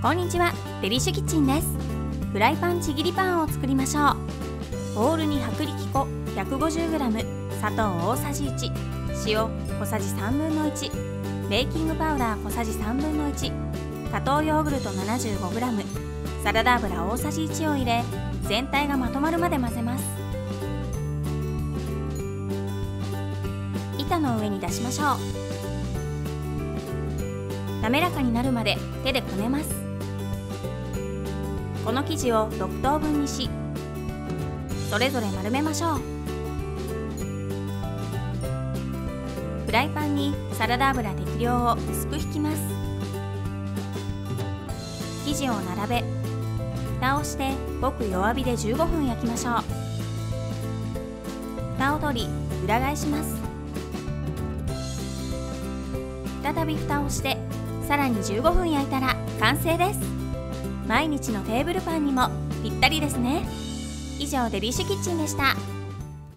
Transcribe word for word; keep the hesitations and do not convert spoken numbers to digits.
こんにちは、デリッシュキッチンです。フライパンちぎりパンを作りましょう。ボウルに薄力粉 ひゃくごじゅうグラム、砂糖大さじいち、塩小さじさんぶんのいち、ベーキングパウダー小さじさんぶんのいち、加糖ヨーグルト ななじゅうごグラム、サラダ油大さじいちを入れ、全体がまとまるまで混ぜます。板の上に出しましょう。滑らかになるまで手でこねます。この生地をろくとうぶんにし、それぞれ丸めましょう。フライパンにサラダ油適量を薄く引きます。生地を並べ、蓋をしてごく弱火でじゅうごふん焼きましょう。蓋を取り、裏返します。再び蓋をしてさらにじゅうごふん焼いたら完成です。毎日のテーブルパンにもぴったりですね。以上、デリッシュキッチンでした。